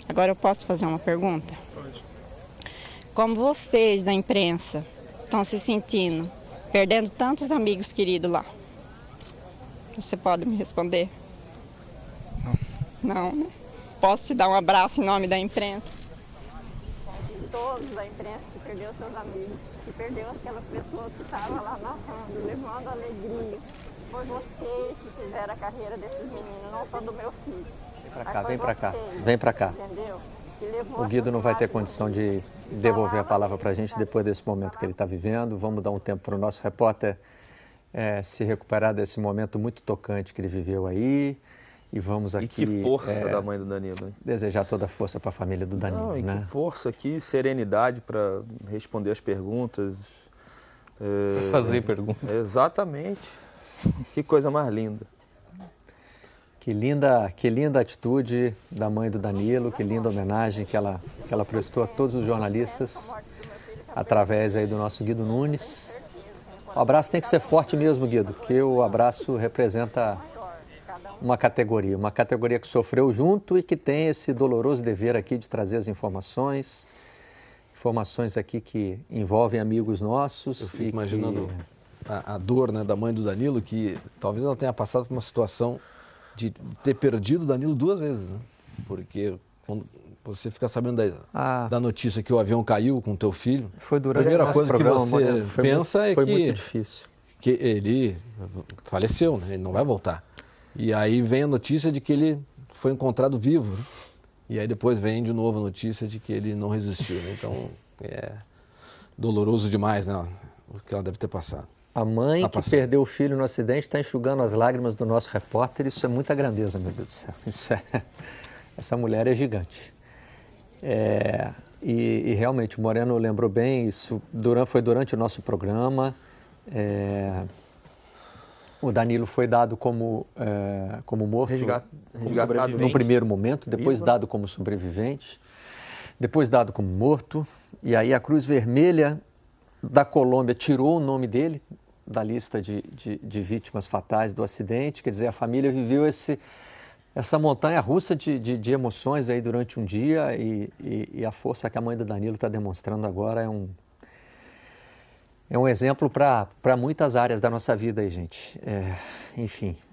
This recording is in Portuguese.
Agora eu posso fazer uma pergunta? Pode. Como vocês da imprensa estão se sentindo, perdendo tantos amigos queridos lá? Você pode me responder? Não, né? Posso te dar um abraço em nome da imprensa? Todos da imprensa que perdeu seus amigos, que perdeu aquelas pessoas que estavam lá narrando, levando alegria. Foi vocês que fizeram a carreira desses meninos, não só do meu filho. Vem pra cá, vem pra cá. Entendeu? O Guido não vai ter condição de devolver a palavra pra gente depois desse momento que ele está vivendo. Vamos dar um tempo para o nosso repórter se recuperar desse momento muito tocante que ele viveu aí. E vamos aqui... E que força da mãe do Danilo, hein? Desejar toda a força para a família do Danilo, Não, e né? que força aqui, serenidade para responder as perguntas. Fazer perguntas. Exatamente. Que coisa mais linda. Que linda atitude da mãe do Danilo, que linda homenagem que ela prestou a todos os jornalistas através aí do nosso Guido Nunes. O abraço tem que ser forte mesmo, Guido, porque o abraço representa uma categoria que sofreu junto e que tem esse doloroso dever aqui de trazer as informações aqui que envolvem amigos nossos. Eu fico imaginando a dor, né, da mãe do Danilo, que talvez ela tenha passado por uma situação de ter perdido o Danilo 2 vezes, né? Porque quando você fica sabendo da notícia que o avião caiu com o teu filho, foi durante a primeira coisa programa, que você pensa foi muito difícil. Que ele faleceu, né? Ele não vai voltar. E aí vem a notícia de que ele foi encontrado vivo, né? E aí depois vem de novo a notícia de que ele não resistiu, né? Então é doloroso demais, né? O que ela deve ter passado. A mãe que perdeu o filho no acidente está enxugando as lágrimas do nosso repórter. Isso é muita grandeza, meu Deus do céu. Essa mulher é gigante. E realmente, o Moreno lembrou bem, isso foi durante o nosso programa. O Danilo foi dado como morto resgatado no primeiro momento, depois dado como sobrevivente, depois dado como morto. E aí a Cruz Vermelha da Colômbia tirou o nome dele da lista de vítimas fatais do acidente. Quer dizer, a família viveu essa montanha-russa de emoções aí durante um dia e a força que a mãe do Danilo está demonstrando agora é um exemplo para muitas áreas da nossa vida aí, gente. Enfim,